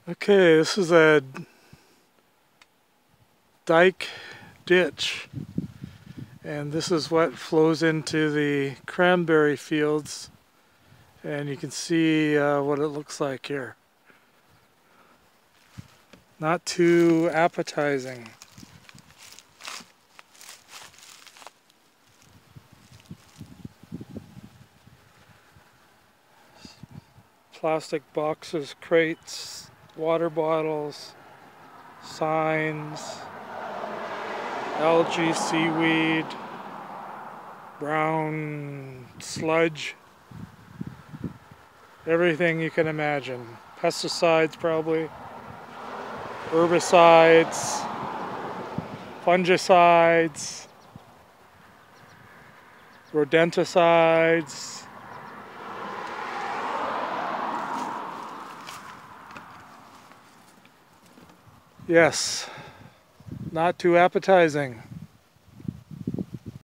Okay, this is a dike ditch, and this is what flows into the cranberry fields, and you can see what it looks like here. Not too appetizing. Plastic boxes, crates, water bottles, signs, algae, seaweed, brown sludge, everything you can imagine. Pesticides probably, herbicides, fungicides, rodenticides. Yes, not too appetizing.